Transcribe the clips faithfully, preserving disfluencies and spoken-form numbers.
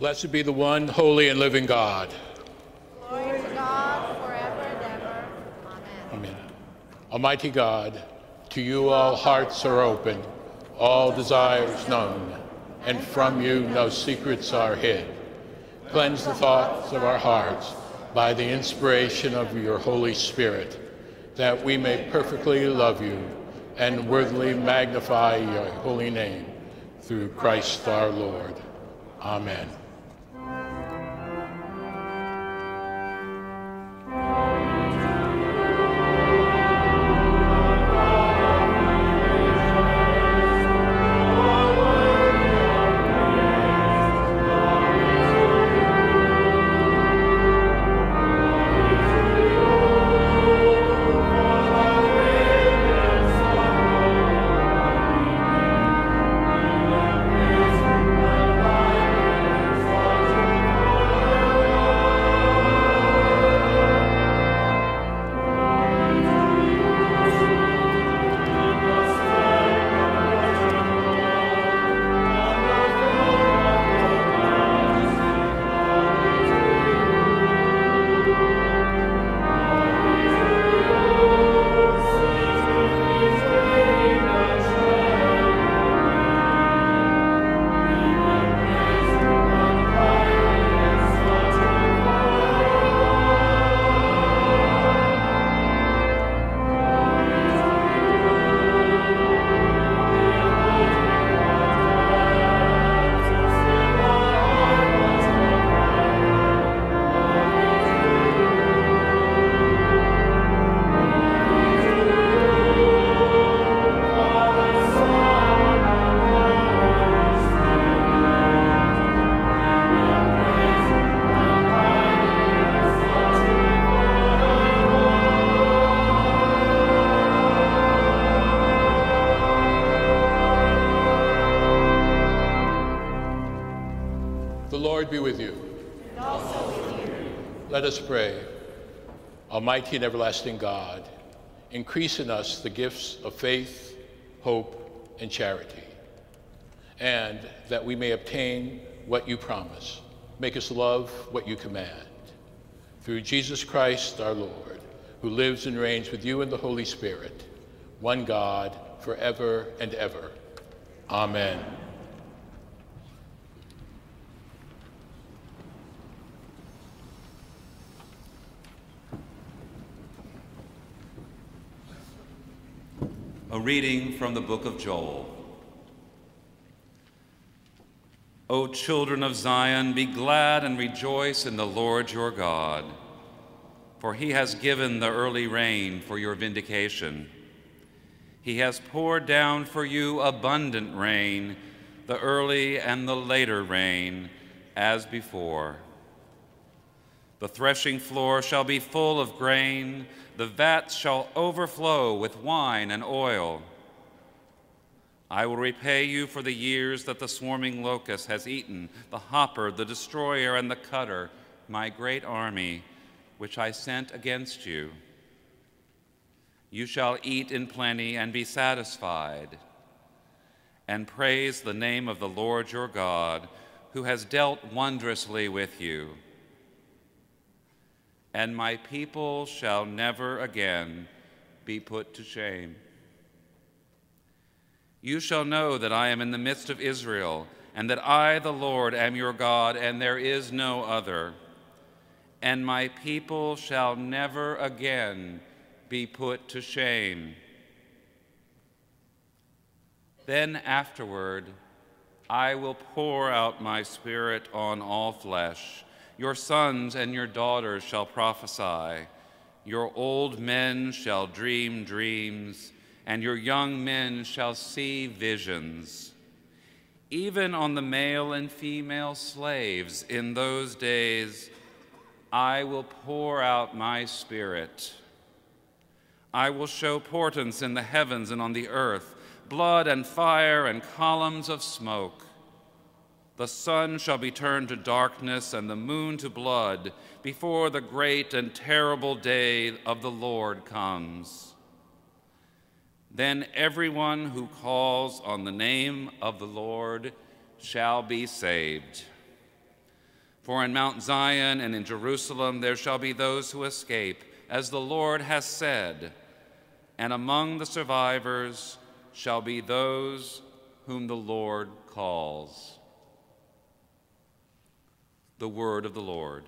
Blessed be the one holy and living God. Glory to God forever and ever. Amen. Amen. Almighty God, to you all hearts are open, all desires known, and from you no secrets are hid. Cleanse the thoughts of our hearts by the inspiration of your Holy Spirit, that we may perfectly love you and worthily magnify your holy name, through Christ our Lord. Amen. Be with you. And also with you. Let us pray. Almighty and everlasting God, increase in us the gifts of faith, hope, and charity, and that we may obtain what you promise. Make us love what you command. Through Jesus Christ our Lord, who lives and reigns with you in the Holy Spirit, one God, forever and ever. Amen. A reading from the book of Joel. O children of Zion, be glad and rejoice in the Lord your God, for he has given the early rain for your vindication. He has poured down for you abundant rain, the early and the later rain, as before. The threshing floor shall be full of grain, the vats shall overflow with wine and oil. I will repay you for the years that the swarming locust has eaten, the hopper, the destroyer, and the cutter, my great army, which I sent against you. You shall eat in plenty and be satisfied, and praise the name of the Lord your God, who has dealt wondrously with you. And my people shall never again be put to shame. You shall know that I am in the midst of Israel, and that I, the Lord, am your God, and there is no other. And my people shall never again be put to shame. Then afterward, I will pour out my Spirit on all flesh. Your sons and your daughters shall prophesy. Your old men shall dream dreams, and your young men shall see visions. Even on the male and female slaves in those days, I will pour out my Spirit. I will show portents in the heavens and on the earth, blood and fire and columns of smoke. The sun shall be turned to darkness and the moon to blood before the great and terrible day of the Lord comes. Then everyone who calls on the name of the Lord shall be saved. For in Mount Zion and in Jerusalem there shall be those who escape, as the Lord has said, and among the survivors shall be those whom the Lord calls. The word of the Lord.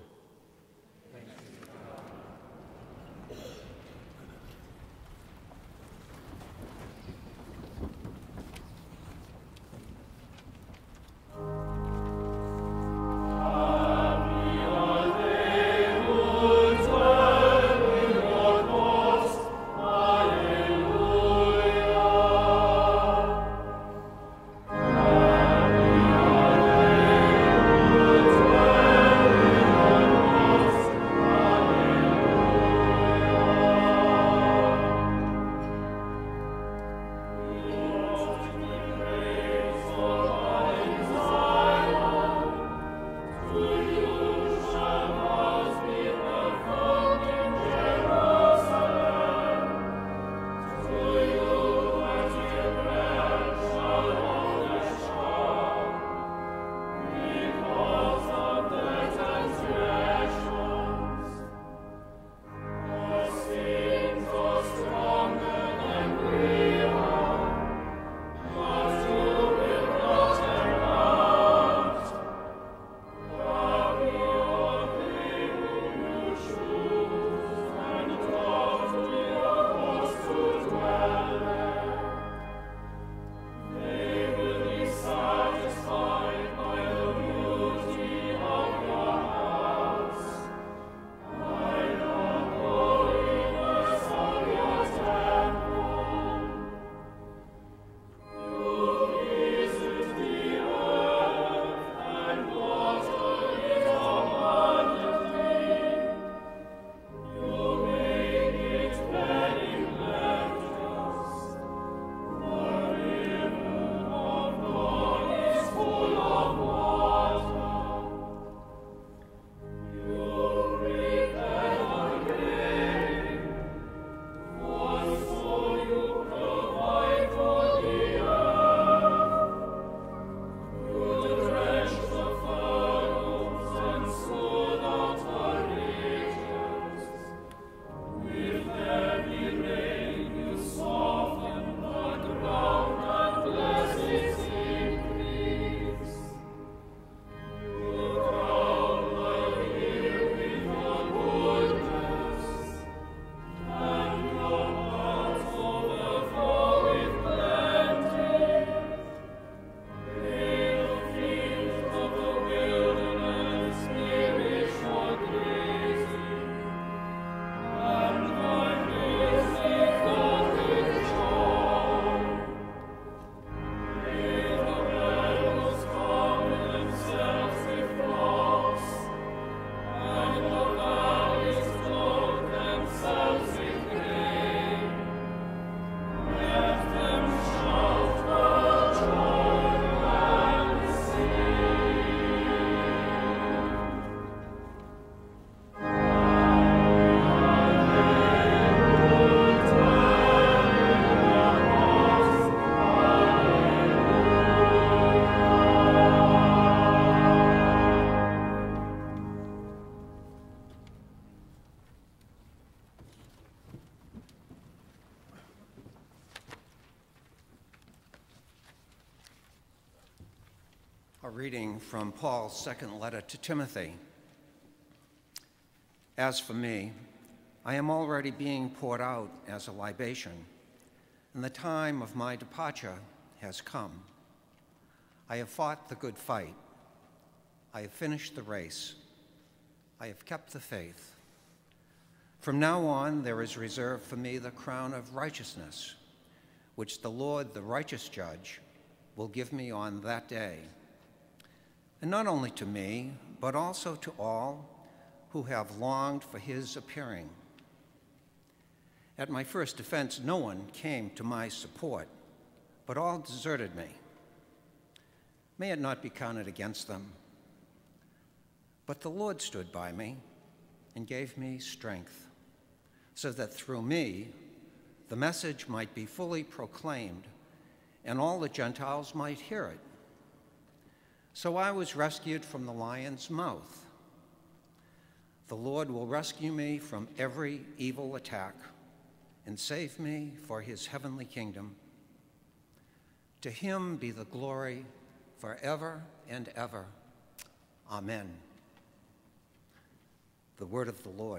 A reading from Paul's second letter to Timothy. As for me, I am already being poured out as a libation, and the time of my departure has come. I have fought the good fight. I have finished the race. I have kept the faith. From now on, there is reserved for me the crown of righteousness, which the Lord, the righteous judge, will give me on that day. And not only to me, but also to all who have longed for his appearing. At my first defense, no one came to my support, but all deserted me. May it not be counted against them. But the Lord stood by me and gave me strength, so that through me the message might be fully proclaimed and all the Gentiles might hear it. So I was rescued from the lion's mouth. The Lord will rescue me from every evil attack and save me for his heavenly kingdom. To him be the glory forever and ever. Amen. The word of the Lord.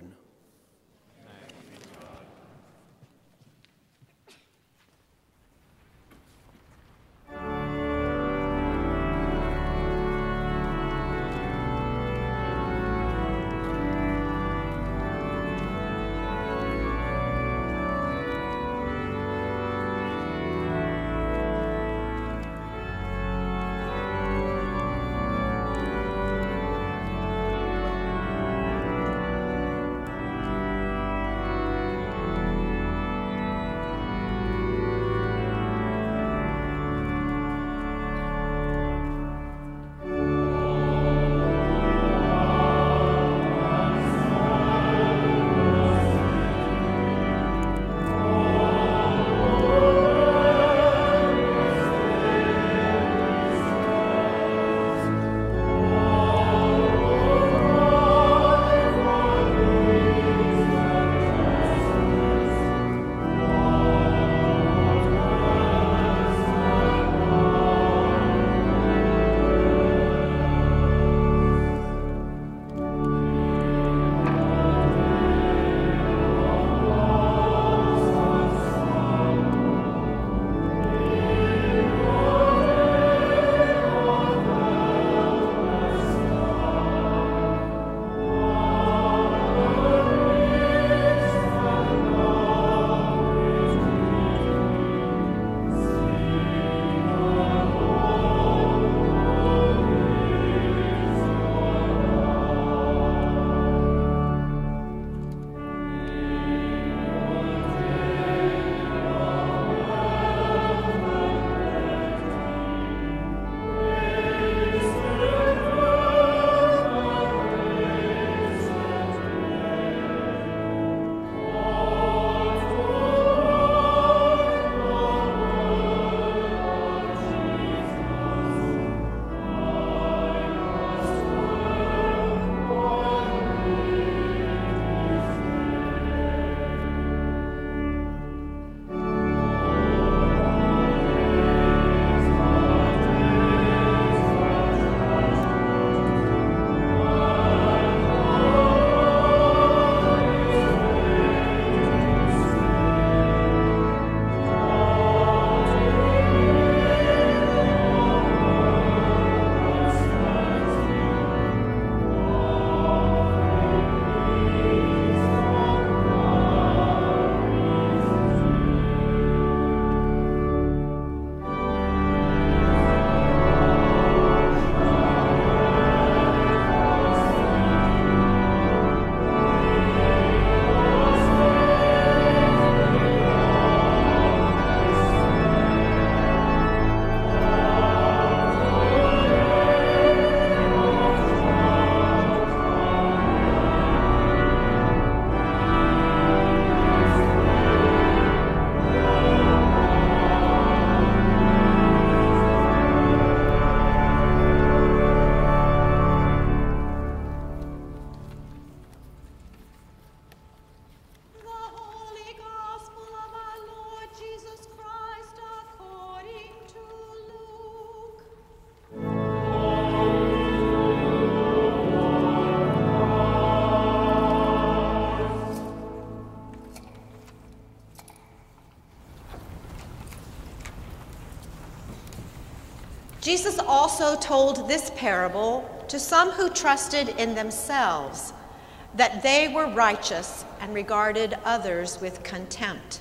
Jesus also told this parable to some who trusted in themselves that they were righteous and regarded others with contempt.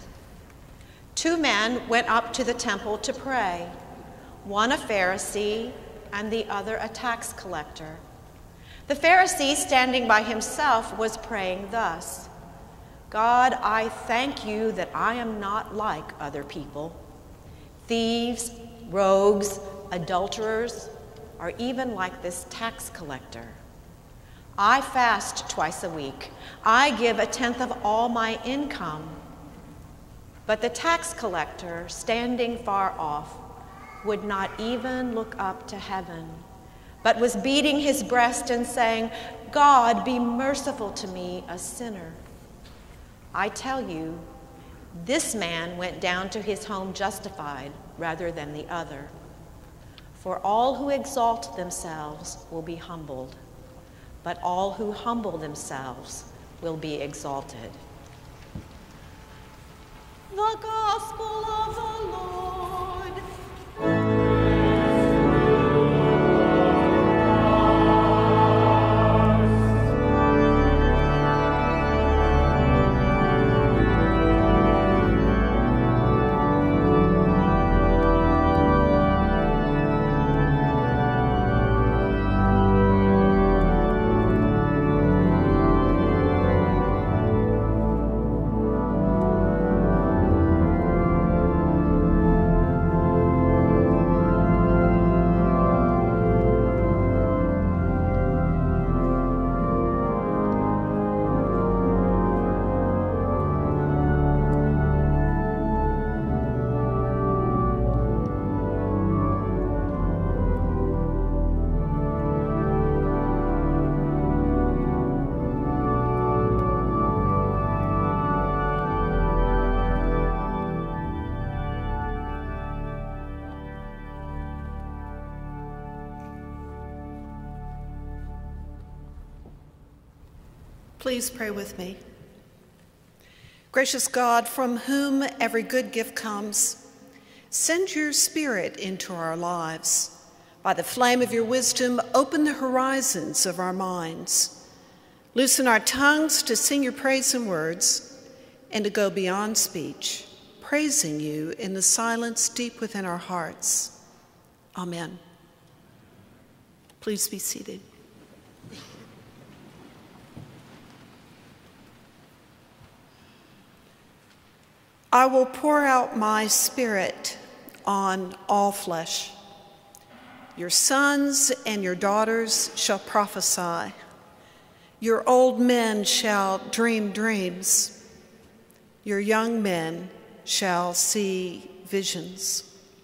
Two men went up to the temple to pray, one a Pharisee and the other a tax collector. The Pharisee, standing by himself, was praying thus: God, I thank you that I am not like other people, thieves, rogues, adulterers, or even like this tax collector. I fast twice a week. I give a tenth of all my income. But the tax collector, standing far off, would not even look up to heaven, but was beating his breast and saying, God, be merciful to me, a sinner. I tell you, this man went down to his home justified rather than the other. For all who exalt themselves will be humbled, but all who humble themselves will be exalted. The Gospel of the Lord. Please pray with me. Gracious God, from whom every good gift comes, send your Spirit into our lives. By the flame of your wisdom, open the horizons of our minds. Loosen our tongues to sing your praise in words and to go beyond speech, praising you in the silence deep within our hearts. Amen. Please be seated. I will pour out my Spirit on all flesh. Your sons and your daughters shall prophesy. Your old men shall dream dreams. Your young men shall see visions.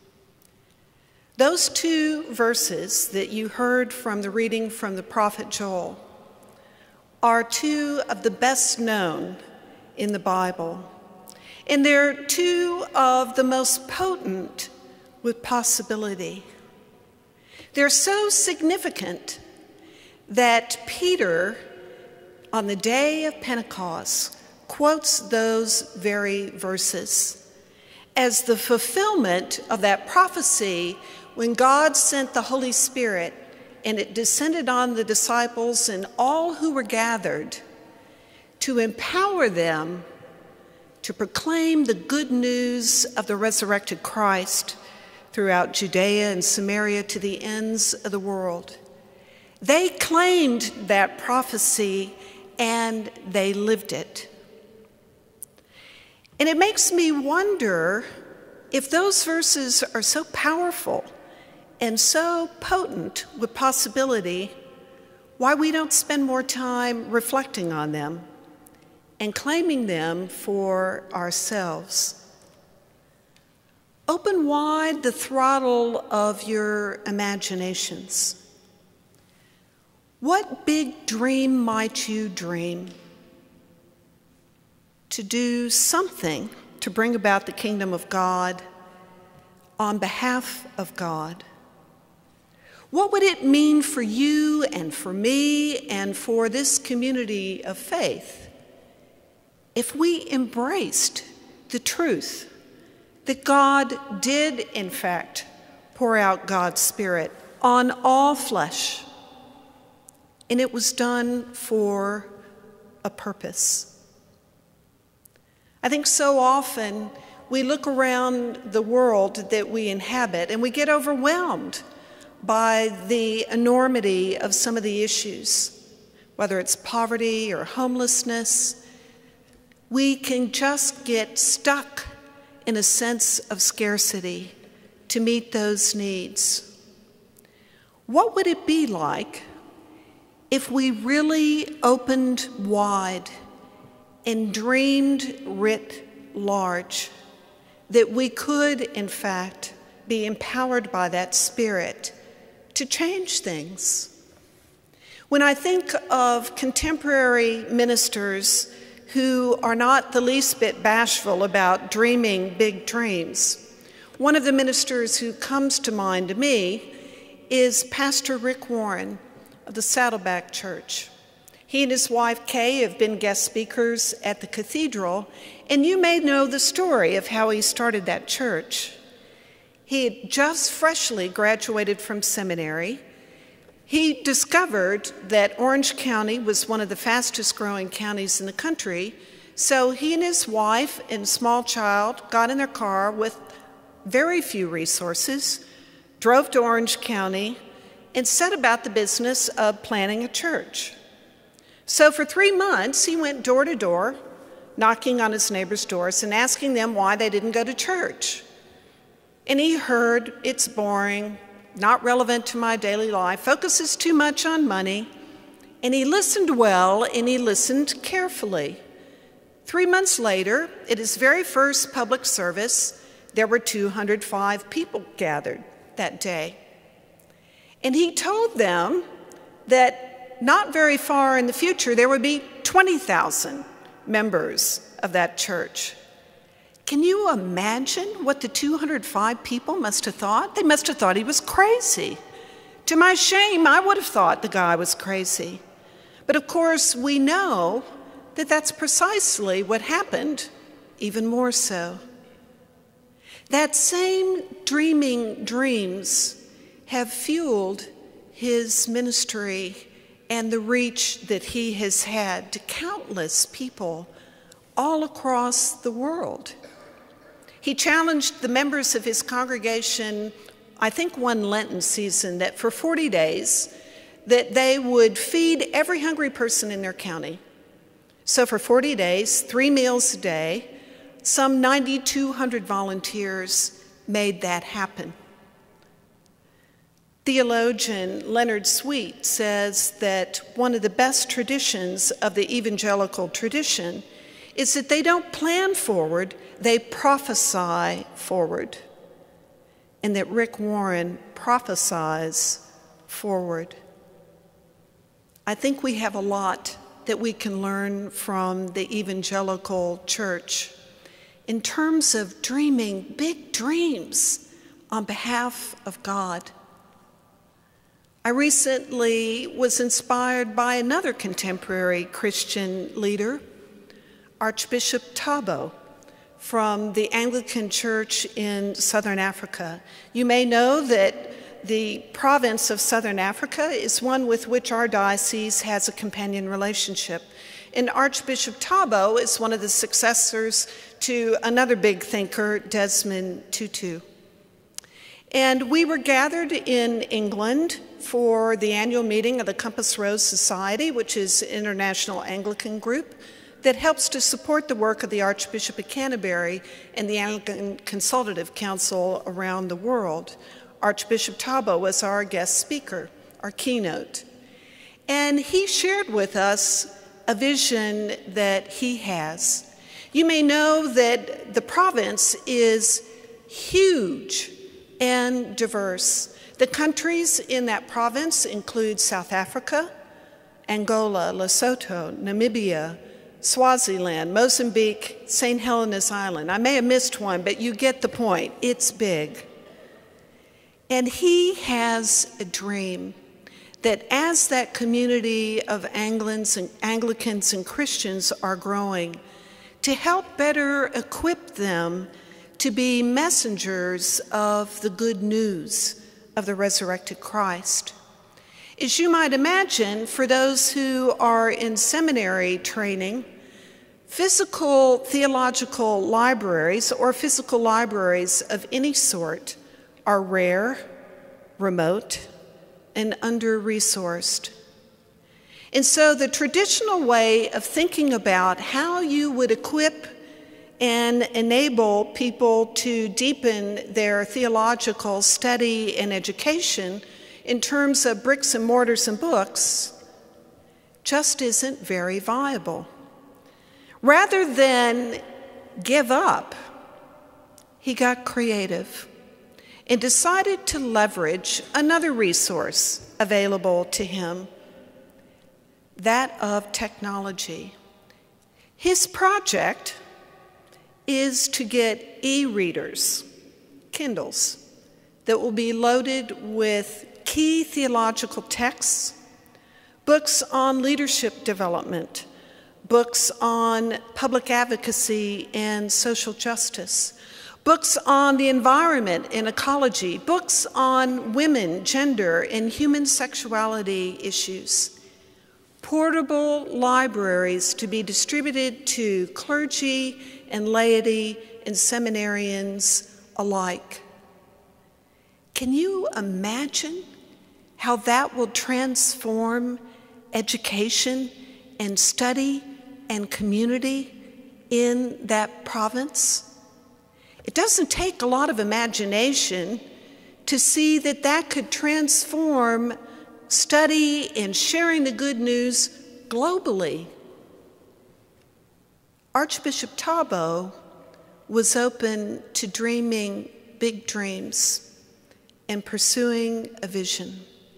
Those two verses that you heard from the reading from the prophet Joel are two of the best known in the Bible. And they're two of the most potent with possibility. They're so significant that Peter, on the day of Pentecost, quotes those very verses as the fulfillment of that prophecy when God sent the Holy Spirit and it descended on the disciples and all who were gathered to empower them to proclaim the good news of the resurrected Christ throughout Judea and Samaria to the ends of the world. They claimed that prophecy and they lived it. And it makes me wonder if those verses are so powerful and so potent with possibility, why we don't spend more time reflecting on them and claiming them for ourselves. Open wide the throttle of your imaginations. What big dream might you dream? To do something to bring about the kingdom of God on behalf of God. What would it mean for you and for me and for this community of faith if we embraced the truth that God did, in fact, pour out God's Spirit on all flesh, and it was done for a purpose? I think so often we look around the world that we inhabit and we get overwhelmed by the enormity of some of the issues, whether it's poverty or homelessness. We can just get stuck in a sense of scarcity to meet those needs. What would it be like if we really opened wide and dreamed writ large, that we could, in fact, be empowered by that Spirit to change things? When I think of contemporary ministers who are not the least bit bashful about dreaming big dreams, one of the ministers who comes to mind to me is Pastor Rick Warren of the Saddleback Church. He and his wife Kay have been guest speakers at the Cathedral, and you may know the story of how he started that church. He had just freshly graduated from seminary. He discovered that Orange County was one of the fastest growing counties in the country, so he and his wife and small child got in their car with very few resources, drove to Orange County, and set about the business of planning a church. So for three months, he went door to door, knocking on his neighbors' doors and asking them why they didn't go to church. And he heard, "It's boring, not relevant to my daily life, focuses too much on money." And he listened well, and he listened carefully. Three months later, at his very first public service, there were two hundred five people gathered that day. And he told them that not very far in the future, there would be twenty thousand members of that church. Can you imagine what the two hundred five people must have thought? They must have thought he was crazy. To my shame, I would have thought the guy was crazy. But of course, we know that that's precisely what happened, even more so. That same dreaming dreams have fueled his ministry and the reach that he has had to countless people all across the world. He challenged the members of his congregation, I think one Lenten season, that for forty days, that they would feed every hungry person in their county. So for forty days, three meals a day, some nine thousand two hundred volunteers made that happen. Theologian Leonard Sweet says that one of the best traditions of the evangelical tradition is that they don't plan forward, they prophesy forward. And that Rick Warren prophesies forward. I think we have a lot that we can learn from the evangelical church in terms of dreaming big dreams on behalf of God. I recently was inspired by another contemporary Christian leader, Archbishop Tabo, from the Anglican Church in Southern Africa. You may know that the province of Southern Africa is one with which our diocese has a companion relationship. And Archbishop Tabo is one of the successors to another big thinker, Desmond Tutu. And we were gathered in England for the annual meeting of the Compass Rose Society, which is an international Anglican group that helps to support the work of the Archbishop of Canterbury and the Anglican Consultative Council around the world. Archbishop Tabo was our guest speaker, our keynote. And he shared with us a vision that he has. You may know that the province is huge and diverse. The countries in that province include South Africa, Angola, Lesotho, Namibia, Swaziland, Mozambique, Saint Helena's Island. I may have missed one, but you get the point. It's big. And he has a dream that as that community of Anglicans and, Anglicans and Christians are growing, to help better equip them to be messengers of the good news of the resurrected Christ. As you might imagine, for those who are in seminary training, physical theological libraries or physical libraries of any sort are rare, remote, and under-resourced. And so the traditional way of thinking about how you would equip and enable people to deepen their theological study and education in terms of bricks and mortars and books just isn't very viable. Rather than give up, he got creative and decided to leverage another resource available to him. that of technology. His project is to get e-readers, Kindles, that will be loaded with key theological texts, books on leadership development, books on public advocacy and social justice, books on the environment and ecology, books on women, gender, and human sexuality issues. Portable libraries to be distributed to clergy and laity and seminarians alike. Can you imagine how that will transform education and study and community in that province? It doesn't take a lot of imagination to see that that could transform study and sharing the good news globally. Archbishop Tabo was open to dreaming big dreams and pursuing a vision.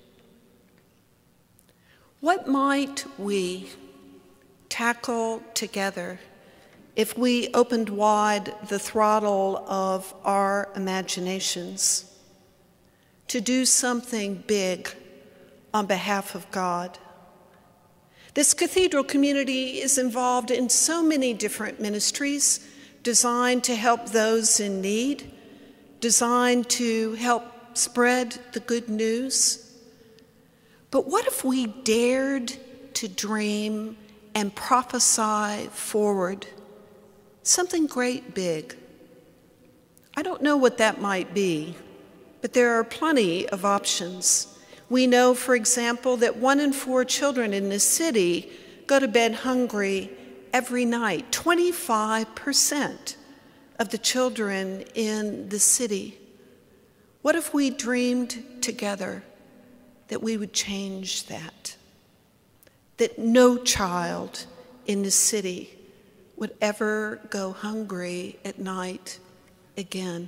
What might we tackle together if we opened wide the throttle of our imaginations to do something big on behalf of God? This cathedral community is involved in so many different ministries designed to help those in need, designed to help spread the good news. But what if we dared to dream and prophesy forward something great big? I don't know what that might be, but there are plenty of options. We know, for example, that one in four children in this city go to bed hungry every night. twenty-five percent of the children in the city. What if we dreamed together that we would change that? That no child in the city would ever go hungry at night again.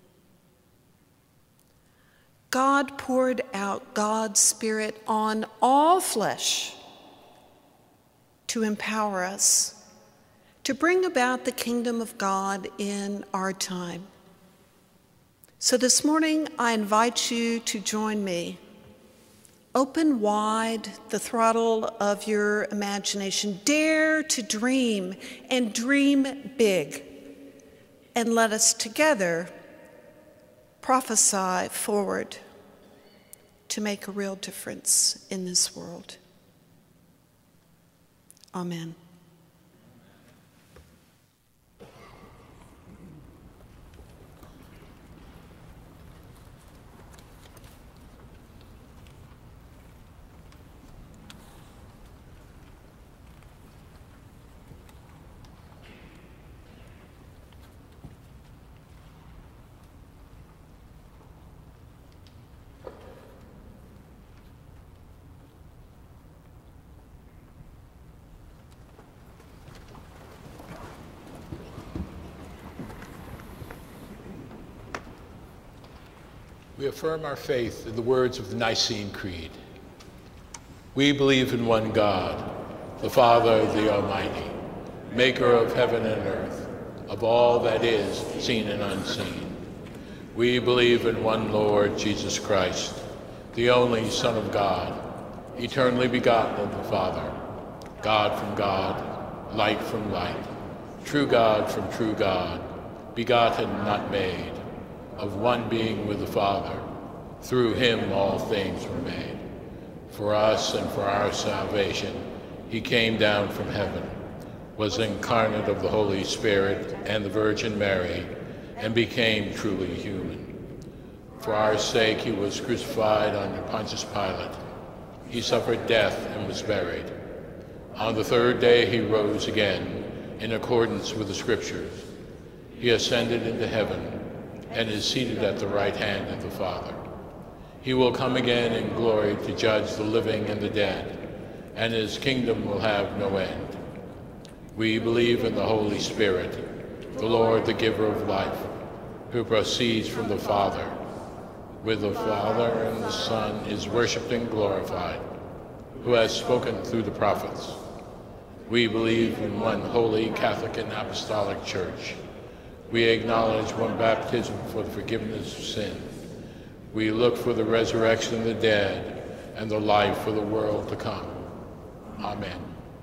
God poured out God's Spirit on all flesh to empower us to bring about the kingdom of God in our time. So this morning, I invite you to join me. Open wide the throttle of your imagination. Dare to dream and dream big. And let us together prophesy forward to make a real difference in this world. Amen. We affirm our faith in the words of the Nicene Creed. We believe in one God, the Father, the Almighty, maker of heaven and earth, of all that is seen and unseen. We believe in one Lord Jesus Christ, the only Son of God, eternally begotten of the Father, God from God, light from light, true God from true God, begotten, not made, of one being with the Father. Through him all things were made. For us and for our salvation, he came down from heaven, was incarnate of the Holy Spirit and the Virgin Mary, and became truly human. For our sake he was crucified under Pontius Pilate. He suffered death and was buried. On the third day he rose again, in accordance with the Scriptures. He ascended into heaven, and is seated at the right hand of the Father. He will come again in glory to judge the living and the dead, and his kingdom will have no end. We believe in the Holy Spirit, the Lord, the giver of life, who proceeds from the Father. With the Father and the Son is worshipped and glorified, who has spoken through the prophets. We believe in one holy, Catholic, and Apostolic Church. We acknowledge one baptism for the forgiveness of sin. We look for the resurrection of the dead and the life for the world to come. Amen.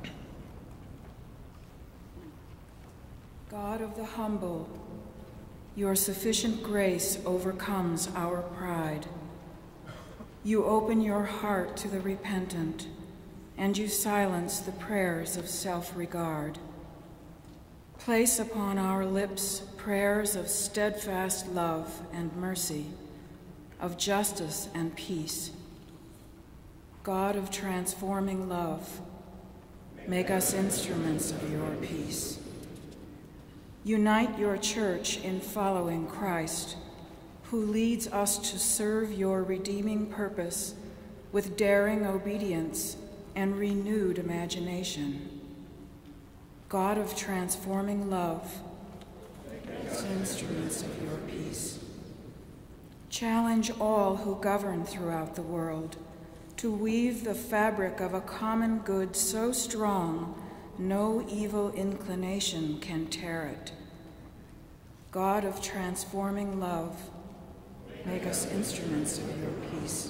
God of the humble, your sufficient grace overcomes our pride. You open your heart to the repentant, and you silence the prayers of self-regard. Place upon our lips prayers of steadfast love and mercy, of justice and peace. God of transforming love, make us instruments of your peace. Unite your church in following Christ, who leads us to serve your redeeming purpose with daring obedience and renewed imagination. God of transforming love, make us instruments of your peace. Challenge all who govern throughout the world to weave the fabric of a common good so strong no evil inclination can tear it. God of transforming love, make us instruments of your peace.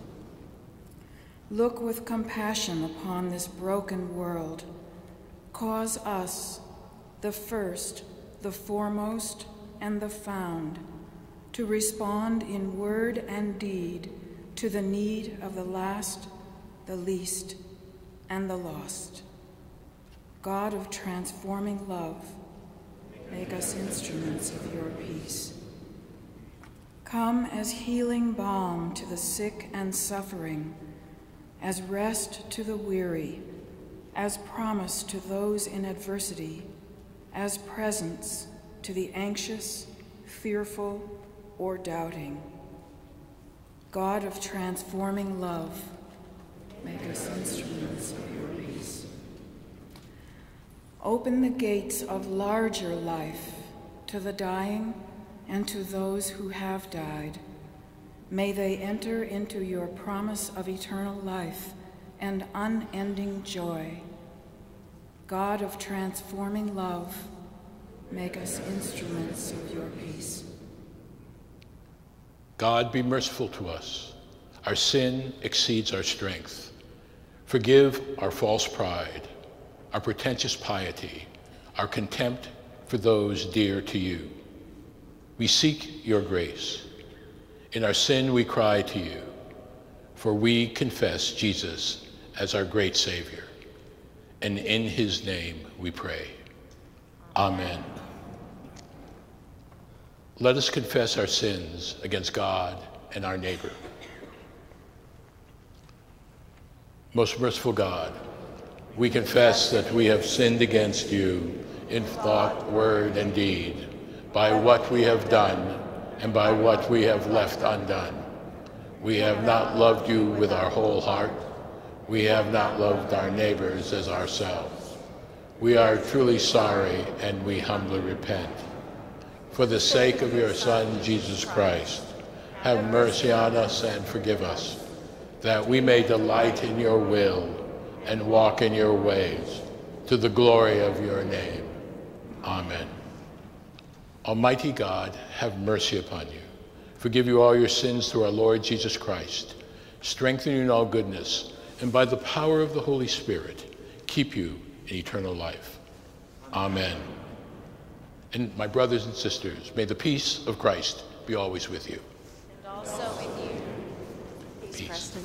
Look with compassion upon this broken world. Cause us, the first, the foremost, and the found, to respond in word and deed to the need of the last, the least, and the lost. God of transforming love, make us instruments of your peace. Come as healing balm to the sick and suffering, as rest to the weary, as promise to those in adversity, as presence to the anxious, fearful, or doubting. God of transforming love, make us instruments of your peace. Open the gates of larger life to the dying and to those who have died. May they enter into your promise of eternal life and unending joy. God of transforming love, make us instruments of your peace. God, be merciful to us. Our sin exceeds our strength. Forgive our false pride, our pretentious piety, our contempt for those dear to you. We seek your grace. In our sin we cry to you, for we confess Jesus as our great Savior, and in his name we pray. Amen. Let us confess our sins against God and our neighbor. Most merciful God, we confess that we have sinned against you in thought, word, and deed, by what we have done and by what we have left undone. We have not loved you with our whole heart. We have not loved our neighbors as ourselves. We are truly sorry, and we humbly repent. For the sake of your Son, Jesus Christ, have mercy on us and forgive us, that we may delight in your will and walk in your ways, to the glory of your name. Amen. Almighty God, have mercy upon you. Forgive you all your sins through our Lord Jesus Christ. Strengthen you in all goodness, and by the power of the Holy Spirit, keep you in eternal life. Amen. And my brothers and sisters, may the peace of Christ be always with you. And also with you. Peace, Peace. Preston.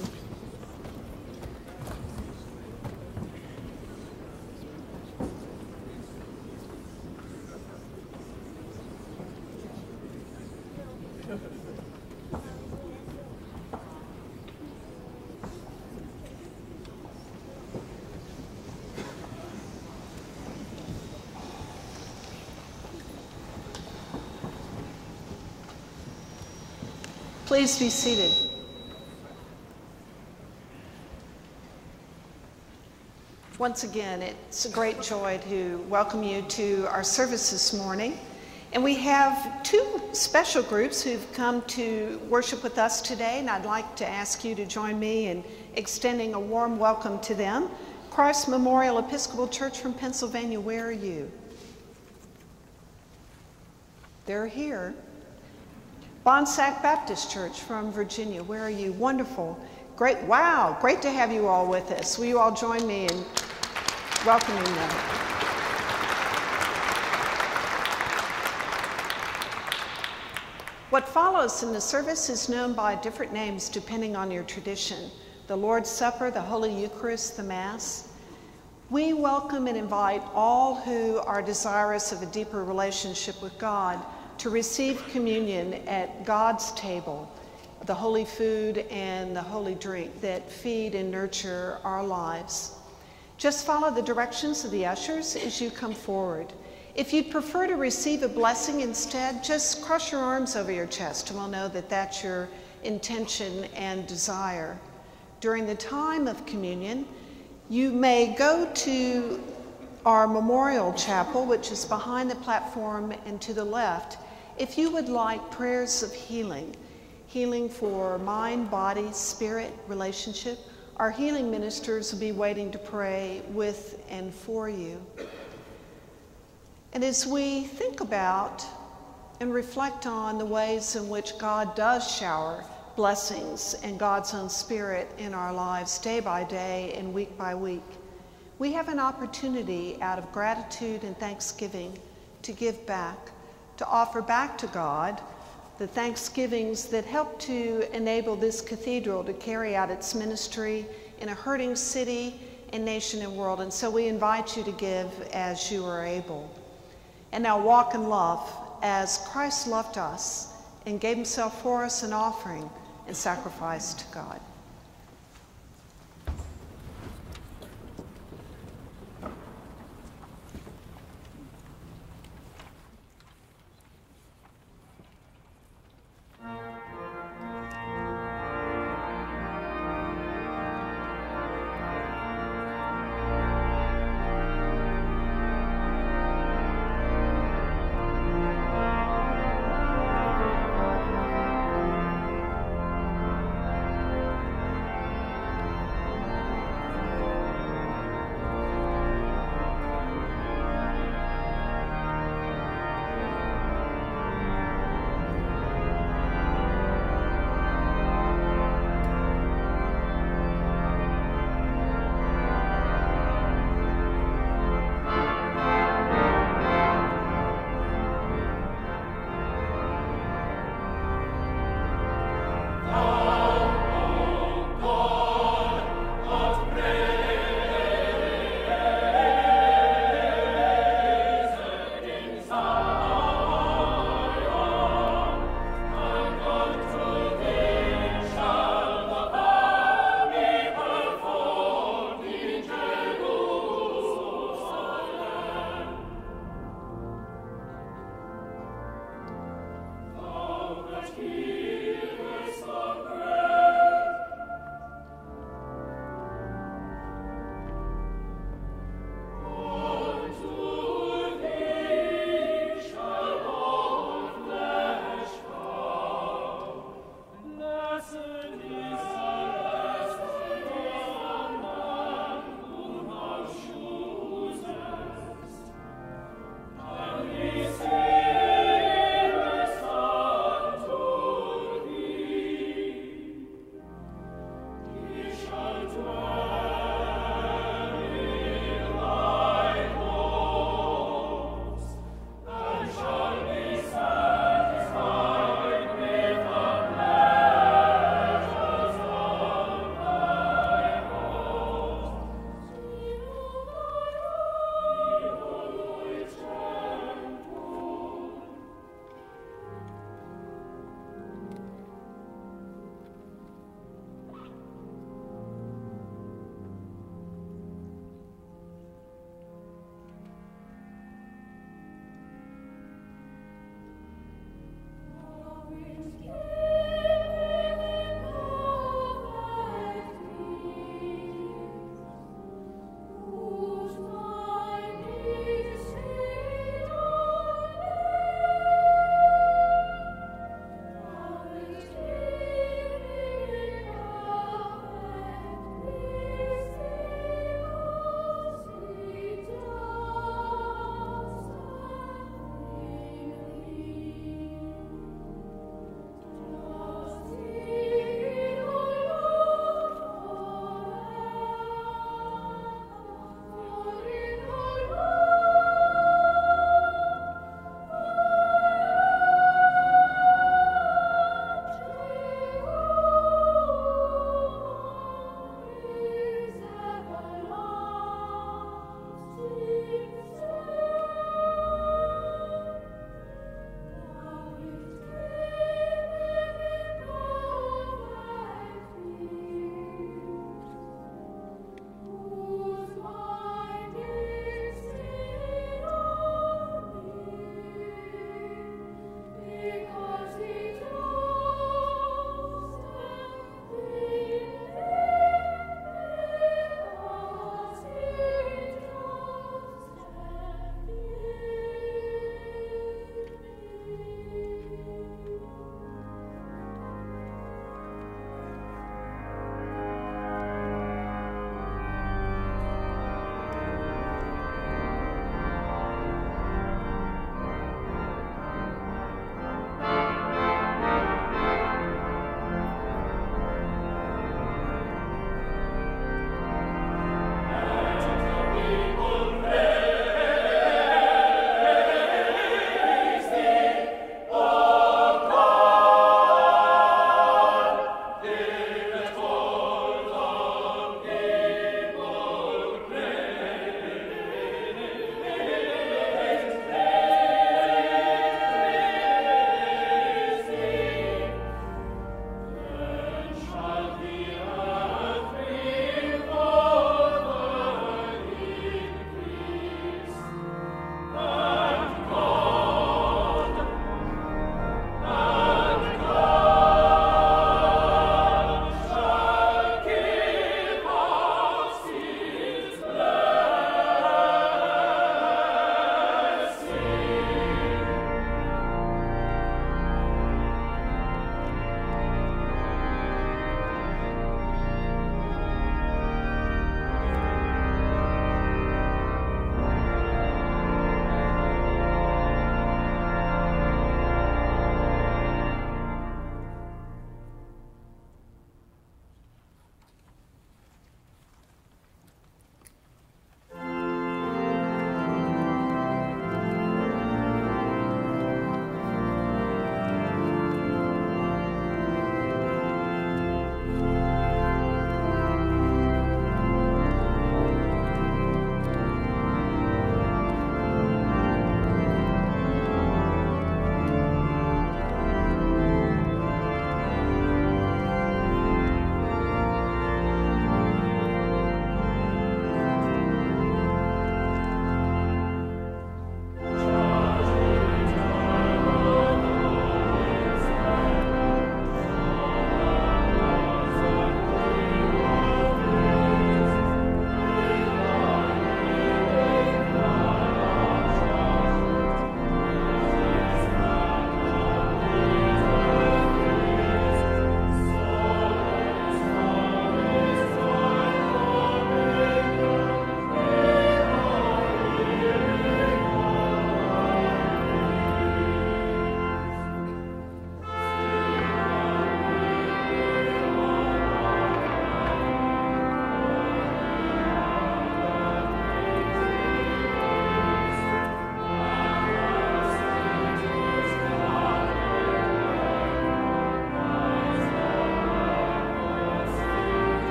Please be seated. Once again, it's a great joy to welcome you to our service this morning. And we have two special groups who've come to worship with us today, and I'd like to ask you to join me in extending a warm welcome to them. Christ Memorial Episcopal Church from Pennsylvania, where are you? They're here. Bonsack Baptist Church from Virginia, where are you? Wonderful. Great, wow, great to have you all with us. Will you all join me in welcoming them? What follows in the service is known by different names depending on your tradition. The Lord's Supper, the Holy Eucharist, the Mass. We welcome and invite all who are desirous of a deeper relationship with God to receive communion at God's table, the holy food and the holy drink that feed and nurture our lives. Just follow the directions of the ushers as you come forward. If you'd prefer to receive a blessing instead, just cross your arms over your chest and we'll know that that's your intention and desire. During the time of communion, you may go to our memorial chapel, which is behind the platform and to the left, if you would like prayers of healing, healing for mind, body, spirit, relationship. Our healing ministers will be waiting to pray with and for you. And as we think about and reflect on the ways in which God does shower blessings and God's own Spirit in our lives day by day and week by week, we have an opportunity out of gratitude and thanksgiving to give back, to offer back to God the thanksgivings that help to enable this cathedral to carry out its ministry in a hurting city and nation and world. And so we invite you to give as you are able. And now walk in love as Christ loved us and gave himself for us an offering and sacrifice to God.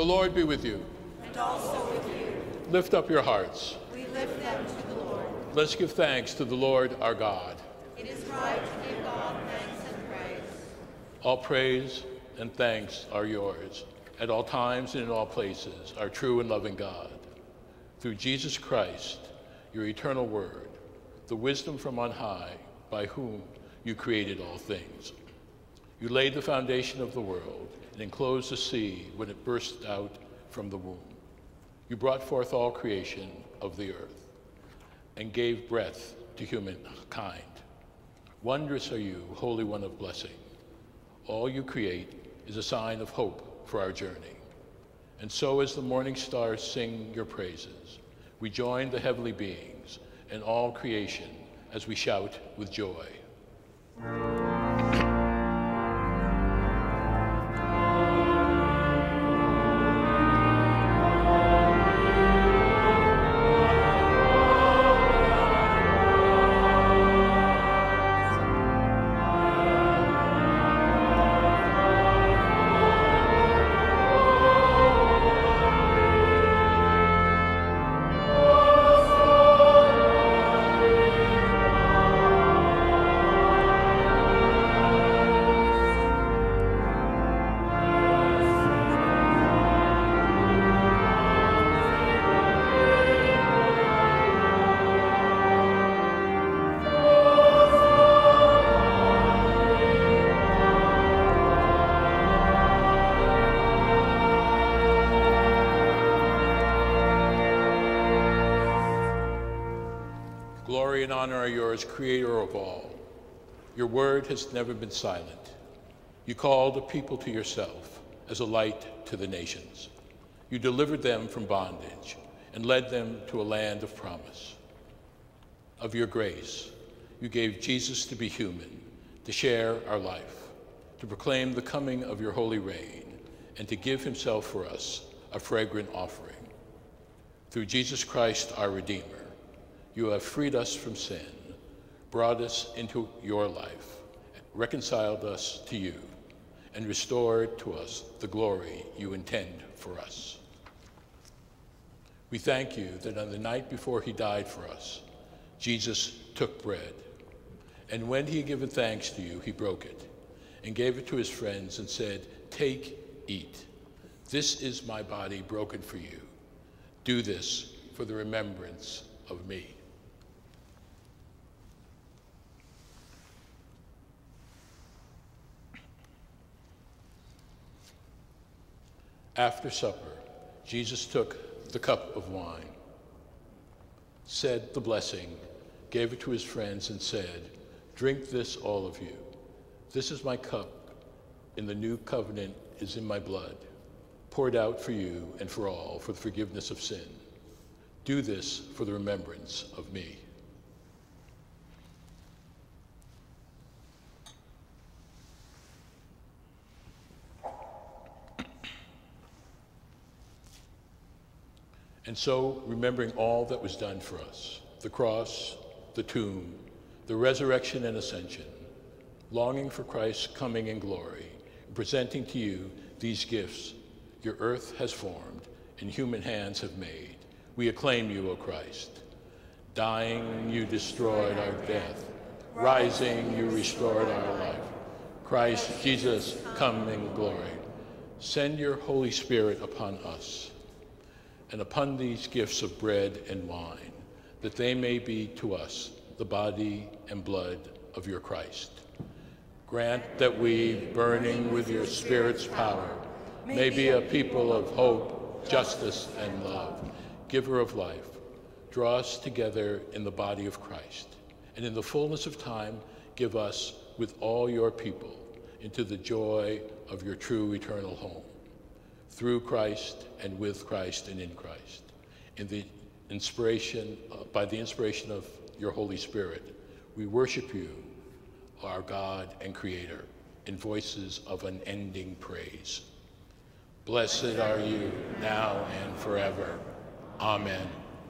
Lord be with you. And also with you. Lift up your hearts. We lift them to the Lord. Let's give thanks to the Lord our God. It is right to give God thanks and praise. All praise and thanks are yours, at all times and in all places, our true and loving God. Through Jesus Christ, your eternal word, the wisdom from on high, by whom you created all things. You laid the foundation of the world and enclosed the sea when it burst out from the womb. You brought forth all creation of the earth and gave breath to humankind. Wondrous are you, Holy One of blessing. All you create is a sign of hope for our journey. And so as the morning stars sing your praises, we join the heavenly beings and all creation as we shout with joy. Glory and honor are yours, Creator of all. Your word has never been silent. You called a people to yourself as a light to the nations. You delivered them from bondage and led them to a land of promise. Of your grace, you gave Jesus to be human, to share our life, to proclaim the coming of your holy reign, and to give himself for us a fragrant offering. Through Jesus Christ, our Redeemer, you have freed us from sin, brought us into your life, reconciled us to you, and restored to us the glory you intend for us. We thank you that on the night before he died for us, Jesus took bread, and when he had given thanks to you, he broke it and gave it to his friends and said, "Take, eat. This is my body broken for you. Do this for the remembrance of me." After supper, Jesus took the cup of wine, said the blessing, gave it to his friends, and said, "Drink this, all of you. This is my cup in the new covenant is in my blood, poured out for you and for all for the forgiveness of sin. Do this for the remembrance of me." And so, remembering all that was done for us, the cross, the tomb, the resurrection and ascension, longing for Christ's coming in glory, presenting to you these gifts your earth has formed and human hands have made, we acclaim you, O Christ. Dying, you destroyed our death. Rising, you restored our life. Christ Jesus, come in glory. Send your Holy Spirit upon us and upon these gifts of bread and wine, that they may be to us the body and blood of your Christ. Grant that we, burning with your Spirit's power, may be a people of hope, justice, and love. Giver of life, draw us together in the body of Christ, and in the fullness of time, give us, with all your people, into the joy of your true eternal home. Through Christ and with Christ and in Christ, in the inspiration, uh, by the inspiration of your Holy Spirit, we worship you, our God and Creator, in voices of unending praise. Blessed are you now and forever. Amen.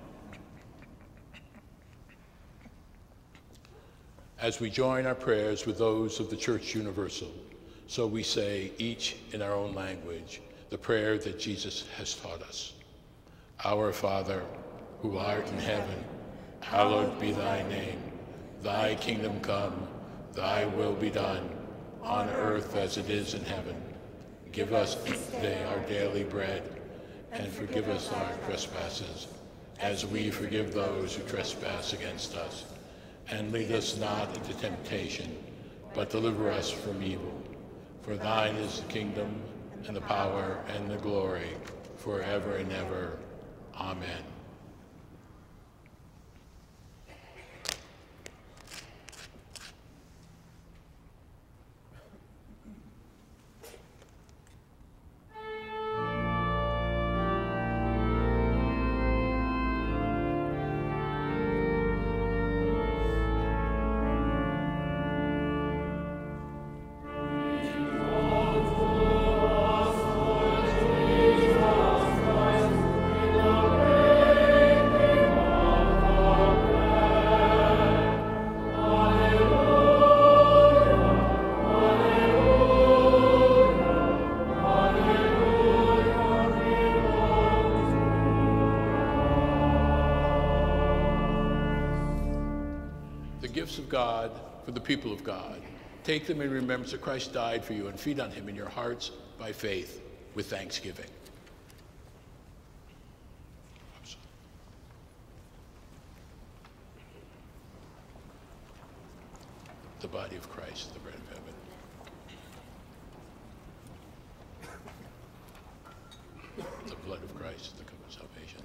As we join our prayers with those of the Church Universal, so we say, each in our own language, the prayer that Jesus has taught us. Our Father, who art in heaven, hallowed be thy name. Thy kingdom come, thy will be done, on earth as it is in heaven. Give us this day our daily bread, and forgive us our trespasses, as we forgive those who trespass against us. And lead us not into temptation, but deliver us from evil. For thine is the kingdom, and the power, and the glory, forever and ever. Amen. Of God for the people of God. Take them in remembrance that Christ died for you, and feed on him in your hearts by faith with thanksgiving. The body of Christ, the bread of heaven. The blood of Christ, the cup of salvation.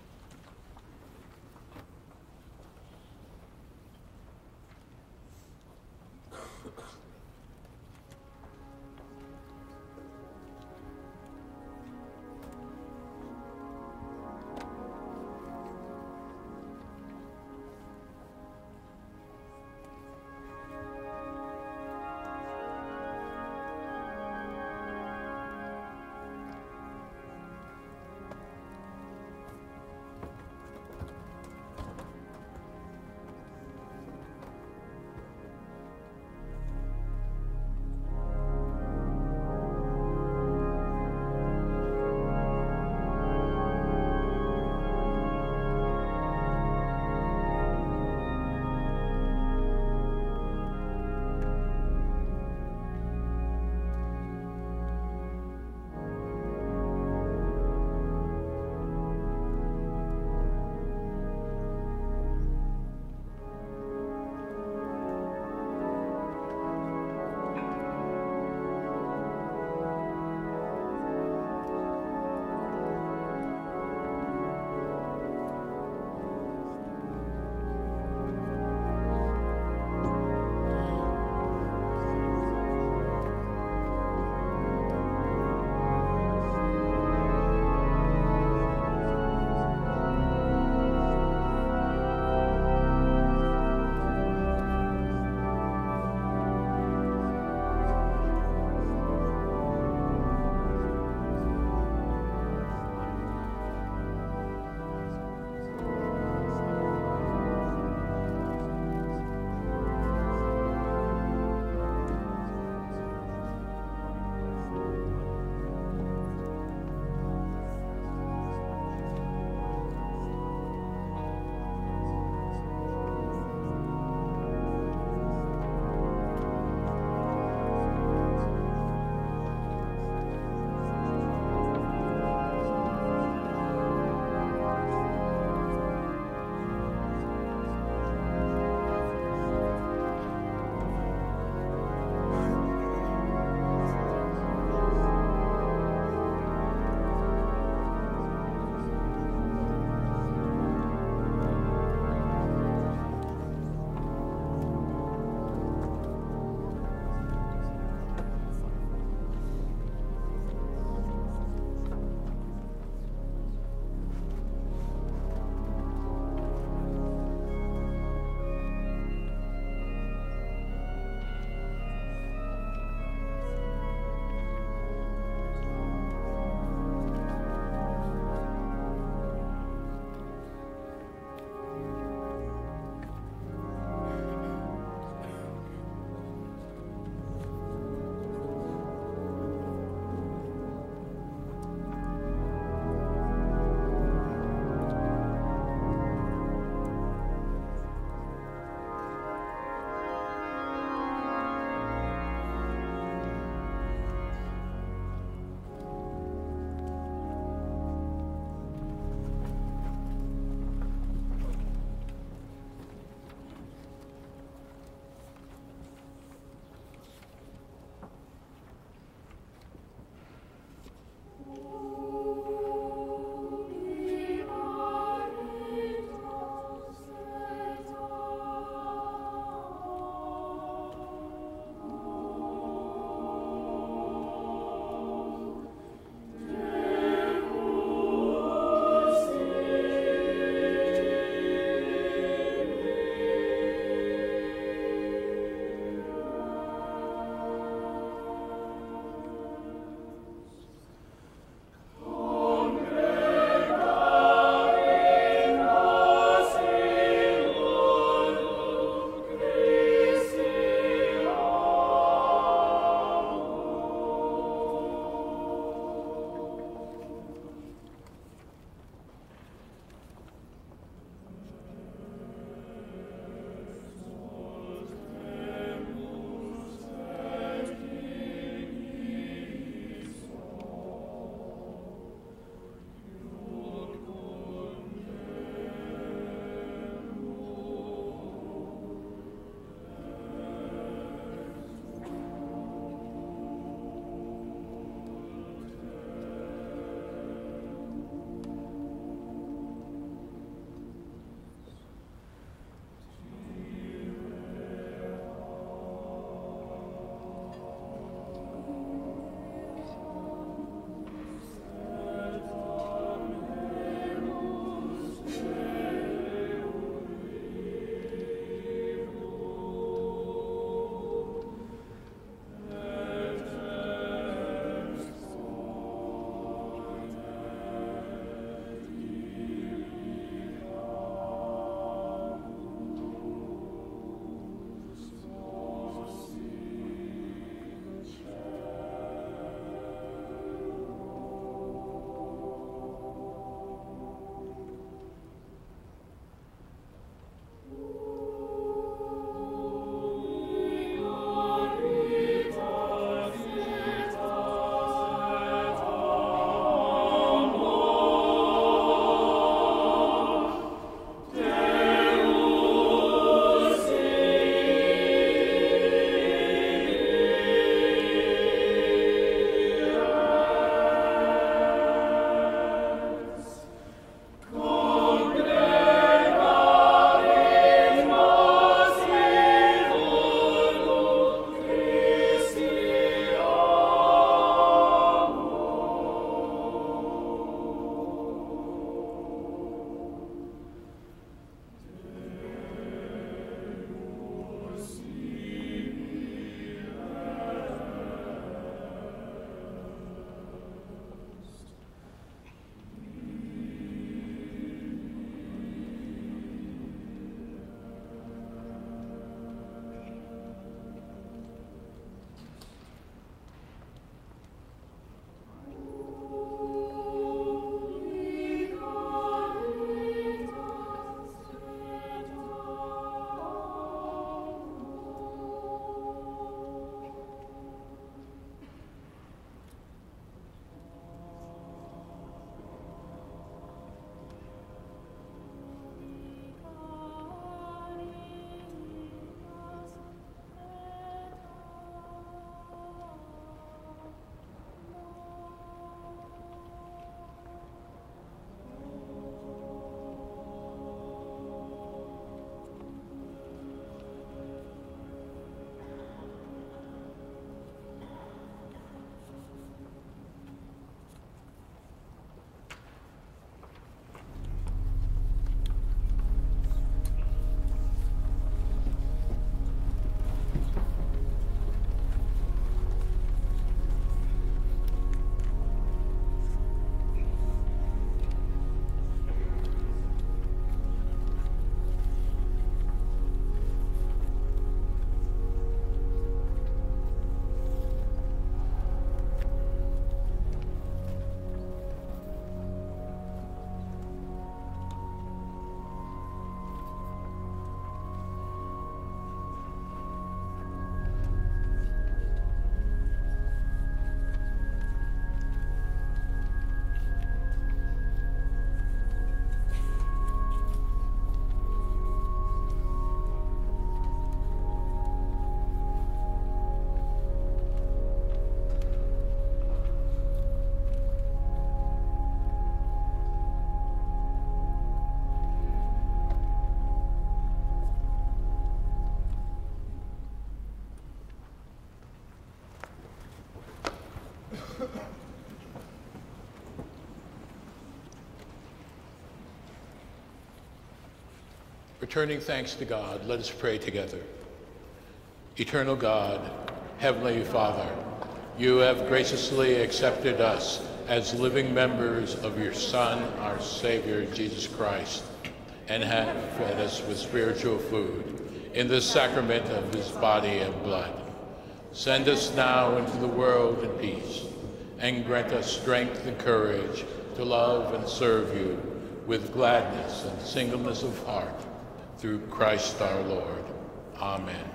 Returning thanks to God, let us pray together. Eternal God, Heavenly Father, you have graciously accepted us as living members of your Son, our Savior, Jesus Christ, and have fed us with spiritual food in the sacrament of his body and blood. Send us now into the world in peace, and grant us strength and courage to love and serve you with gladness and singleness of heart, through Christ our Lord. Amen.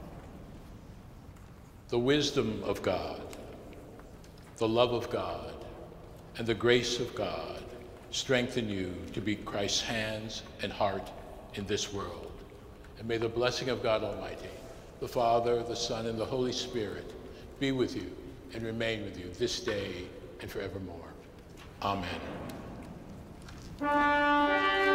The wisdom of God, the love of God, and the grace of God strengthen you to be Christ's hands and heart in this world. And may the blessing of God Almighty, the Father, the Son, and the Holy Spirit be with you and remain with you this day and forevermore. Amen.